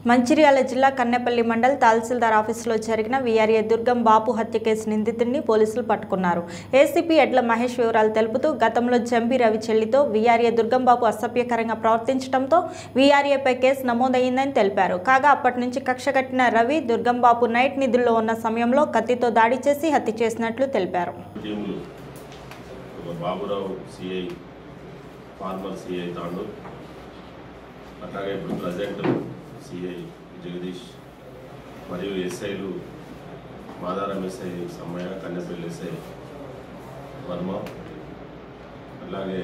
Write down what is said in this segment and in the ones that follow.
మంచిర్యాల జిల్లా కన్నెపల్లి మండల్ తహసీల్దార్ ఆఫీసులో జరిగిన వీఆర్ఏ దుర్గం బాపు హత్య కేసు నిందితుడిని పోలీసులు పట్టుకున్నారు. ఏసీపీ ఎడ్ల మహేష్ వివరాలు తెలుపుతూ గతంలో జంబి రవి చెల్లితో వీఆర్ఏ దుర్గం బాపు అసభ్యకరంగా ప్రవర్తించడంతో వీఆర్ఏపై కేసు నమోదైందని తెలిపారు. కాగా అప్పటి నుంచి కక్ష కట్టిన రవి దుర్గం బాపు నైట్ నిధుల్లో ఉన్న సమయంలో కత్తితో దాడి చేసి హత్య చేసినట్లు తెలిపారు. సిఐ జగదీష్ మరియు ఎస్ఐలు మాదారం ఎస్ఐ సమ్మయ్య, కన్నెపల్లి ఎస్ఐ వర్మ, అలాగే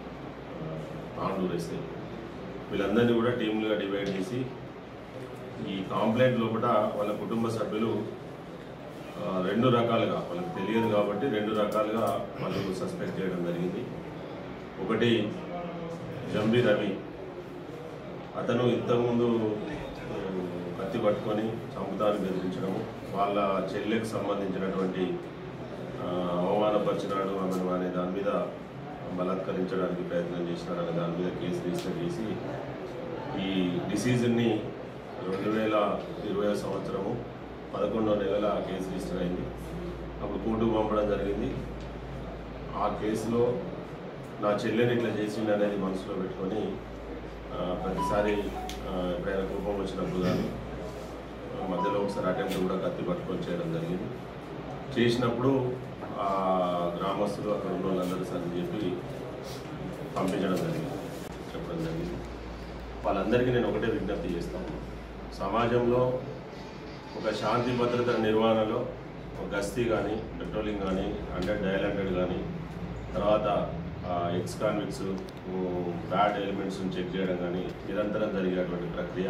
ఆండూరు ఎస్ఐ వీళ్ళందరినీ కూడా టీములుగా డివైడ్ చేసి ఈ కాంప్లైంట్ లోపల వాళ్ళ కుటుంబ సభ్యులు రెండు రకాలుగా వాళ్ళకి తెలియదు కాబట్టి రెండు రకాలుగా వాళ్ళు సస్పెక్ట్ చేయడం జరిగింది. ఒకటి జంబి రవి, అతను ఇంతకుముందు కత్తి పట్టుకొని చంపుతానికి బెదిరించడము, వాళ్ళ చెల్లెకి సంబంధించినటువంటి అవమానపరిచినాడు ఆమెను అనే దాని మీద బలాత్కరించడానికి ప్రయత్నం చేసినాడు అనే దాని మీద కేసు రిజిస్టర్ చేసి ఈ డిసీజన్ని 2020 సంవత్సరము 11వ నెలల కేసు రిజిస్టర్ అయింది. అప్పుడు కోర్టుకు పంపడం జరిగింది. ఆ కేసులో నా చెల్లెని ఇట్లా చేసిండు అనేది మనసులో పెట్టుకొని ప్రతిసారి ఎప్పుడైనా కోపం వచ్చినప్పుడు కానీ మధ్యలో ఒకసారి అటెంప్ట్ కూడా కత్తి పట్టుకొని చేయడం జరిగింది. చేసినప్పుడు ఆ గ్రామస్తులు అక్కడ ఉన్న వాళ్ళందరూ సరి చెప్పి పంపించడం జరిగింది, చెప్పడం జరిగింది. వాళ్ళందరికీ నేను ఒకటే విజ్ఞప్తి చేస్తాను, సమాజంలో ఒక శాంతి భద్రతల నిర్వహణలో గస్తీ కానీ, పెట్రోలింగ్ కానీ, 100 డయల్ 100 కానీ, తర్వాత ఎక్స్ కాన్విక్స్ బ్యాడ్ ఎలిమెంట్స్ని చెక్ చేయడం కానీ నిరంతరం జరిగేటువంటి ప్రక్రియ.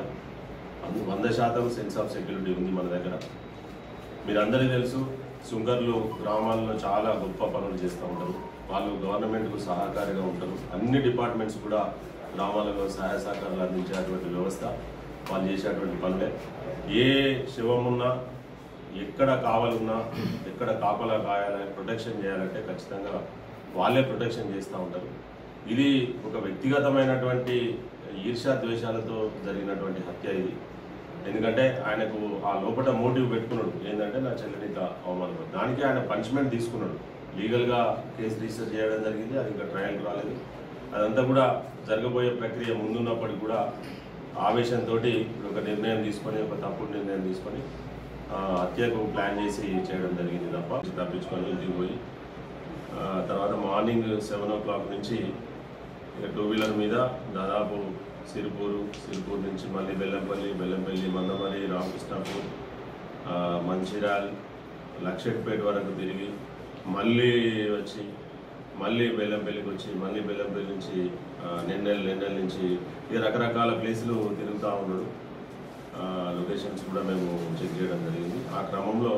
100% సెన్స్ ఆఫ్ సెక్యూరిటీ ఉంది మన దగ్గర. మీరందరికీ తెలుసు, సుంకర్లు గ్రామాల్లో చాలా గొప్ప పనులు చేస్తూ ఉంటారు. వాళ్ళు గవర్నమెంట్కు సహకారిగా ఉంటారు. అన్ని డిపార్ట్మెంట్స్ కూడా గ్రామాలలో సహాయ సహకారాలు అందించేటువంటి వ్యవస్థ వాళ్ళు చేసేటువంటి పనులే. ఏ శివమున్నా, ఎక్కడ కావాలన్నా, ఎక్కడ కాపలా కాయాలని ప్రొటెక్షన్ చేయాలంటే ఖచ్చితంగా వాళ్ళే ప్రొటెక్షన్ చేస్తూ ఉంటారు. ఇది ఒక వ్యక్తిగతమైనటువంటి ఈర్ష్యా ద్వేషాలతో జరిగినటువంటి హత్య ఇది. ఎందుకంటే ఆయనకు ఆ లోపల మోటివ్ పెట్టుకున్నాడు, ఏంటంటే నా చెల్లెనిత అవమానం. దానికి ఆయన పనిష్మెంట్ తీసుకున్నాడు. లీగల్గా కేసు రిజిస్టర్ చేయడం జరిగింది. అది ఇంకా ట్రయల్కి రాలేదు. అదంతా కూడా జరగబోయే ప్రక్రియ ముందున్నప్పటికీ కూడా ఆవేశంతో ఒక నిర్ణయం తీసుకొని, ఒక తప్పుడు నిర్ణయం తీసుకొని హత్యకు ప్లాన్ చేసి చేయడం జరిగింది తప్ప తప్పించుకొని ఇంటికి పోయి తర్వాత మార్నింగ్ 7 o'clock నుంచి ఇక 2 వీలర్ మీద దాదాపు సిరిపూర్ నుంచి మళ్ళీ బెల్లంపల్లి, మందమరి, రామకృష్ణాపూర్, మంచిర్యాల్, లక్షట్పేట వరకు తిరిగి మళ్ళీ వచ్చి మళ్ళీ బెల్లంపల్లికి వచ్చి మళ్ళీ బెల్లంపల్లి నుంచి నెన్నెల్ నుంచి ఇక రకరకాల ప్లేసులు తిరుగుతూ ఉన్నాడు. లొకేషన్స్ కూడా మేము చెక్ చేయడం జరిగింది. ఆ క్రమంలో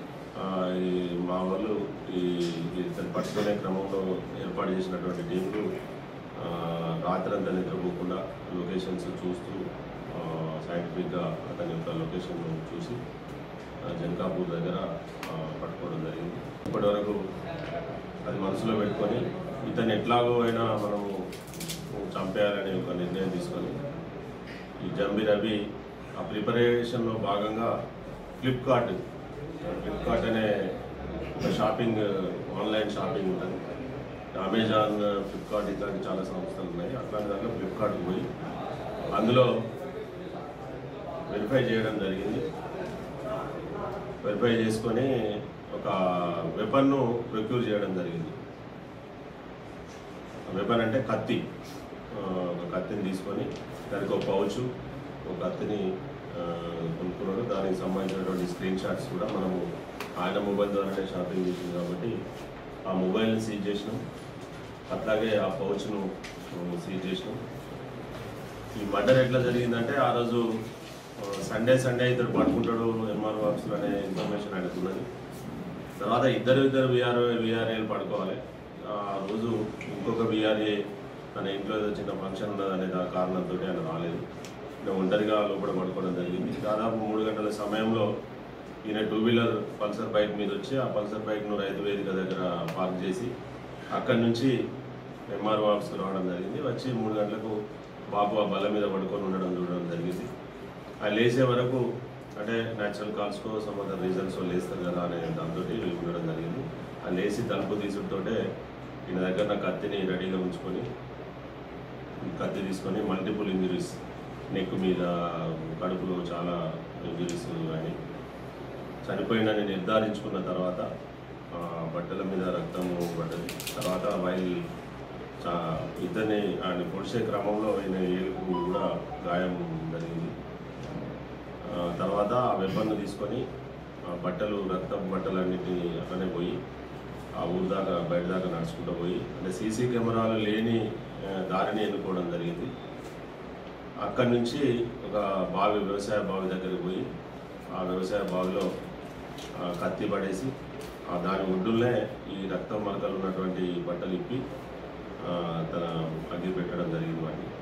మా వాళ్ళు ఇతను పట్టుకునే క్రమంలో ఏర్పాటు చేసినటువంటి టీంలు రాత్రంతా నిద్రపోకుండా లొకేషన్స్ చూస్తూ సైంటిఫిక్గా అతని యొక్క లొకేషన్ చూసి జనకాపూర్ దగ్గర పట్టుకోవడం జరిగింది. ఇప్పటి వరకు అది మనసులో పెట్టుకొని ఇతను ఎట్లాగో అయినా మనము చంపేయాలని ఒక నిర్ణయం తీసుకొని ఈ జంబి రవి ఆ ప్రిపరేషన్లో భాగంగా ఫ్లిప్కార్ట్ అనే ఒక షాపింగ్, ఆన్లైన్ షాపింగ్ ఉంటుంది. అమెజాన్, ఫ్లిప్కార్ట్ ఇట్లాంటి చాలా సంస్థలు ఉన్నాయి. అట్లాంటి దాంట్లో ఫ్లిప్కార్ట్కి పోయి అందులో వెరిఫై చేయడం జరిగింది. వెరిఫై చేసుకొని ఒక వెపన్ను ప్రొక్యూర్ చేయడం జరిగింది. వెపన్ అంటే కత్తి. ఒక కత్తిని తీసుకొని దానికి ఒక పౌచ్, ఒక కత్తిని కొనుక్కున్నాడు. దానికి సంబంధించినటువంటి స్క్రీన్ షాట్స్ కూడా మనము ఆయన మొబైల్ ద్వారానే షాపింగ్ చేసింది కాబట్టి ఆ మొబైల్ని సీజ్ చేసినాం. అట్లాగే ఆ పౌచ్ను సీజ్ చేసినాం. ఈ మర్డర్ ఎట్లా జరిగిందంటే ఆ రోజు సండే ఇద్దరు పట్టుకుంటాడు ఎంఆర్ఓ ఆఫీసులు అనే ఇన్ఫర్మేషన్ ఆయనకు ఉన్నది. తర్వాత ఇద్దరు వీఆర్ఏలు పడుకోవాలి. ఆ రోజు ఇంకొక వీఆర్ఏ తన ఇంట్లో ఏదో చిన్న ఫంక్షన్ ఉన్నదనే కారణంతో ఆయన రాలేదు. ఒంటరిగా లోపల పడుకోవడం జరిగింది. దాదాపు 3 గంటల సమయంలో ఈయన 2 వీలర్ పల్సర్ బైక్ మీద వచ్చి ఆ పల్సర్ బైక్ను రైతు వేదిక దగ్గర పార్క్ చేసి అక్కడి నుంచి ఎంఆర్ఓ ఆఫీస్కి రావడం జరిగింది. వచ్చి 3 గంటలకు బాబు ఆ బల్ల మీద పడుకొని ఉండడం చూడడం జరిగింది. ఆ లేచే వరకు అంటే న్యాచురల్ కాల్స్కో సమ్ అదర్ రీజన్స్ లేస్తారు కదా అనే దాంతో ఉండడం జరిగింది. ఆ లేచి తలుపు తీసుడుతోటే ఈయన దగ్గర నా కత్తిని రెడీగా ఉంచుకొని కత్తి తీసుకొని మల్టిపుల్ ఇంజరీస్ నెక్ మీద కడుపులో చాలా ఇంజరీస్ అని చనిపోయిందని నిర్ధారించుకున్న తర్వాత బట్టల మీద రక్తము పడ్డది. తర్వాత వైల్ ఇద్దరిని ఆయన పొడిచే క్రమంలో ఆయన ఏలుకు కూడా గాయం జరిగింది. తర్వాత ఆ వెపన్ను తీసుకొని బట్టలు రక్తపు బట్టలన్నిటినీ అక్కడనే పోయి ఆ ఊరు దాకా బయట దాకా నడుచుకుంటూ పోయి అంటే సీసీ కెమెరాలు లేని దారిని ఎన్నుకోవడం జరిగింది. అక్కడి నుంచి ఒక బావి వ్యవసాయ బావి దగ్గరికి పోయి ఆ వ్యవసాయ బావిలో కత్తి పడేసి దాని ఒడ్డునే ఈ రక్తం మరకలు ఉన్నటువంటి బట్టలు ఇప్పి తన అగ్గి పెట్టడం జరిగింది వాటిని.